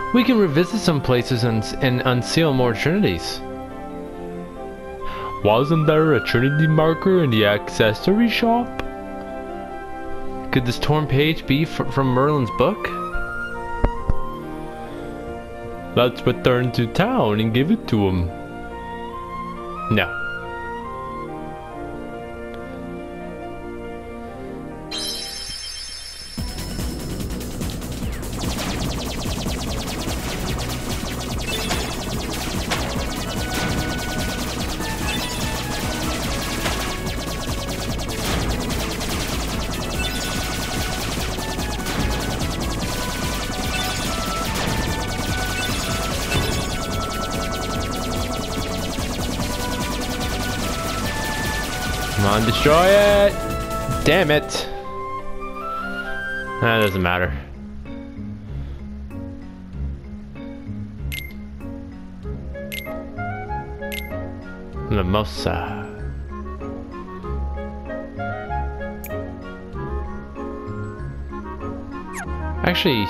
We can revisit some places and unseal more trinities. Wasn't there a trinity marker in the accessory shop? Could this torn page be from Merlin's book? Let's return to town and give it to him. No. Come on, destroy it! Damn it! That doesn't matter. Mimosa. Actually...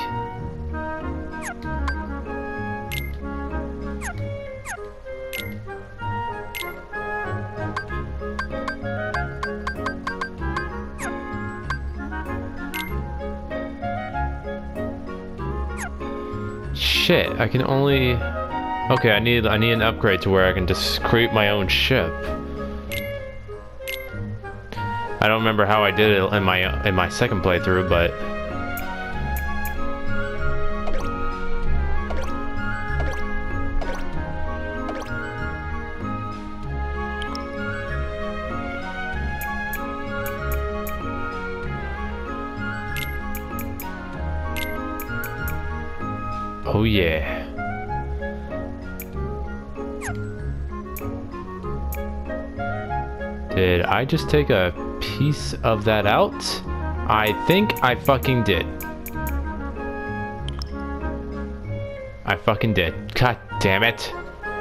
Shit, I can only... Okay, I need an upgrade to where I can just create my own ship. I don't remember how I did it in my second playthrough, but... Oh yeah. Did I just take a piece of that out? I think I fucking did. I fucking did. God damn it.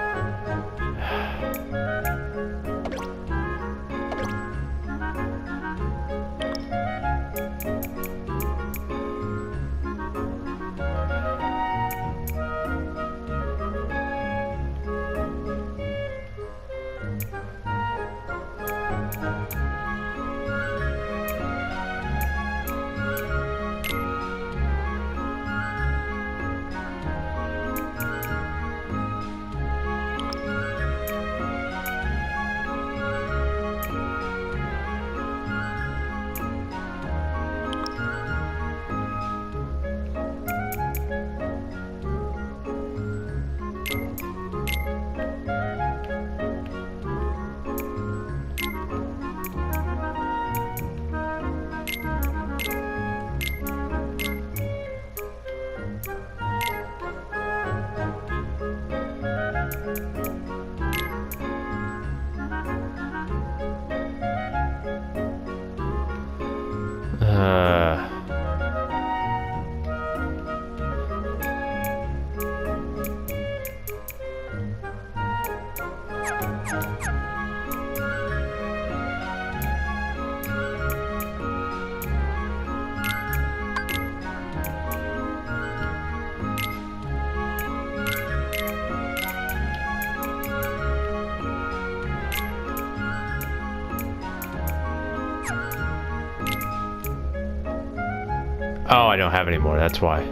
Oh, I don't have any more, that's why.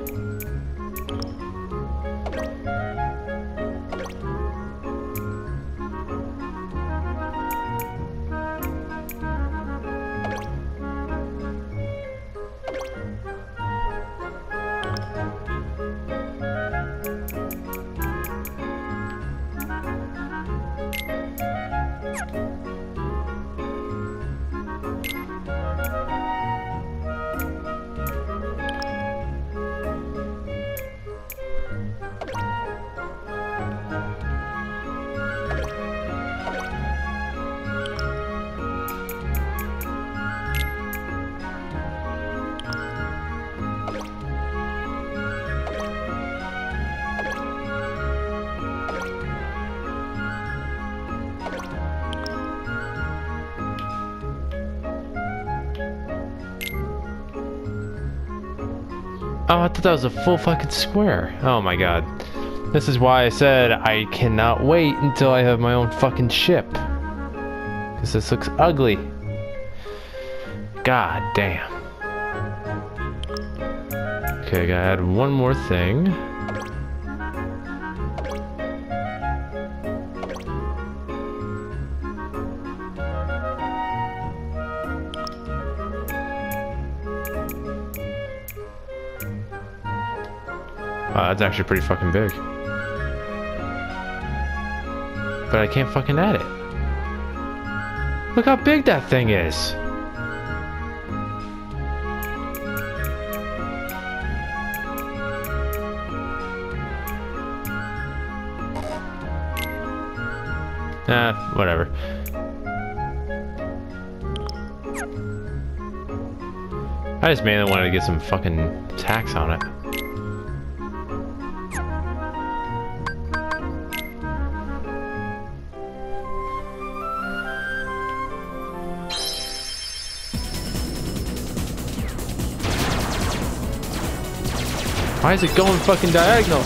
Oh, I thought that was a full fucking square. Oh my god. This is why I said I cannot wait until I have my own fucking ship. Because this looks ugly. God damn. Okay, I gotta add one more thing. Wow, that's actually pretty fucking big. But I can't fucking add it. Look how big that thing is. Whatever. I just mainly wanted to get some fucking tax on it. Why is it going fucking diagonal?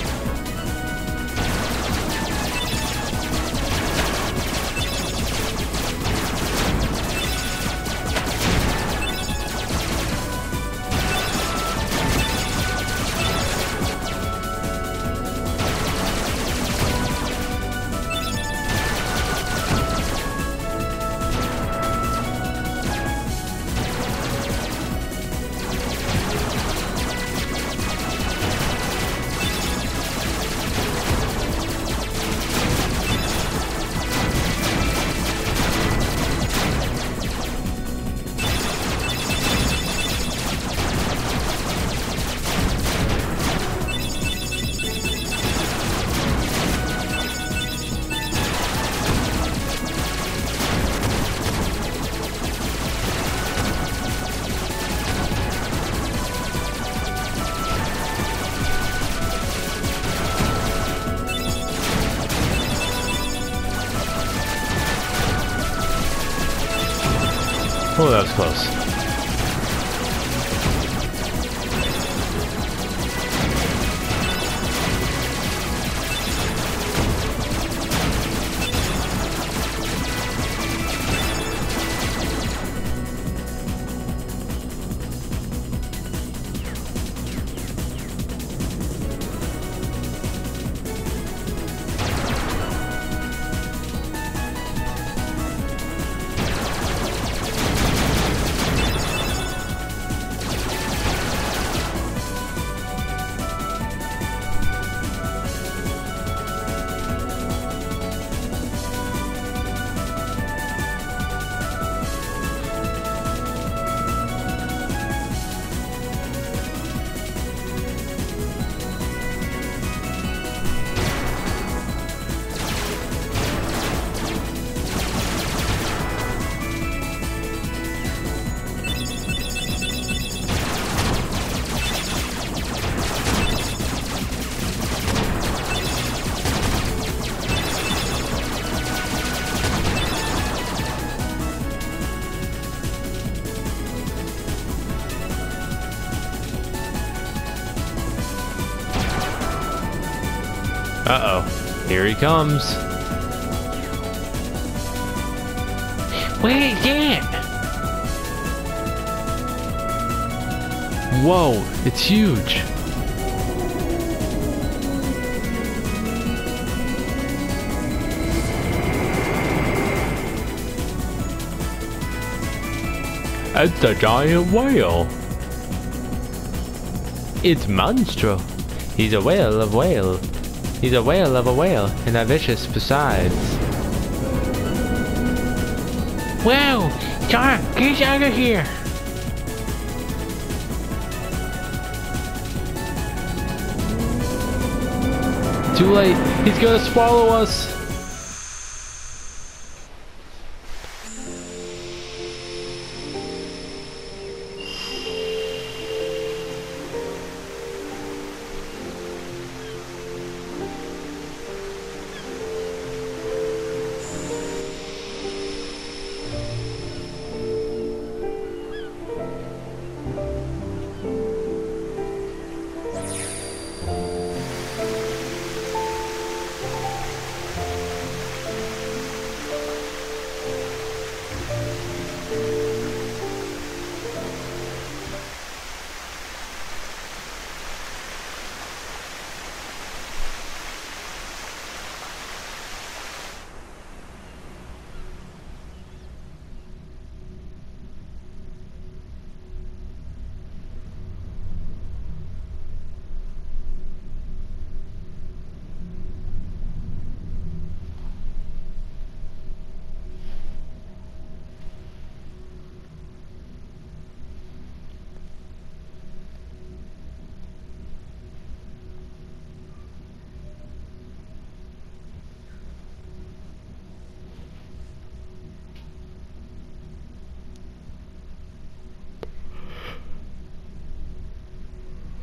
Oh, that was close. Uh-oh. Here he comes. Wait, yeah! Whoa, it's huge. It's a giant whale. It's Monstro. He's a whale of whale. He's a whale of a whale, and a vicious besides. Whoa! John, get out of here! Too late. He's gonna swallow us.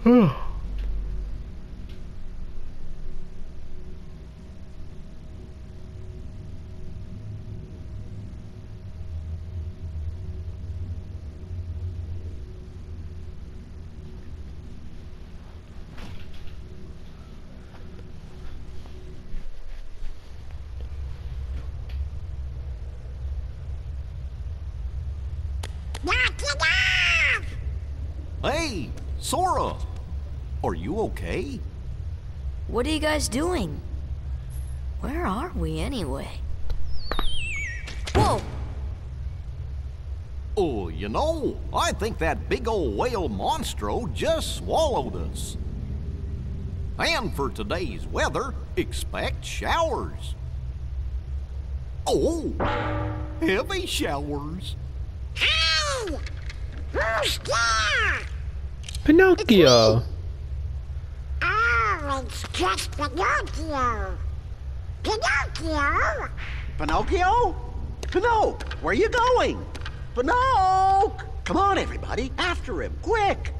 Hey, Sora! Are you okay? What are you guys doing? Where are we anyway? Whoa! Oh, you know, I think that big old whale Monstro just swallowed us. And for today's weather, expect showers. Oh, heavy showers. Hey! Who's there? Pinocchio! Oh, it's just Pinocchio. Pinocchio? Pinocchio? Pinocchio, where are you going? Pinocchio! Come on, everybody, after him, quick!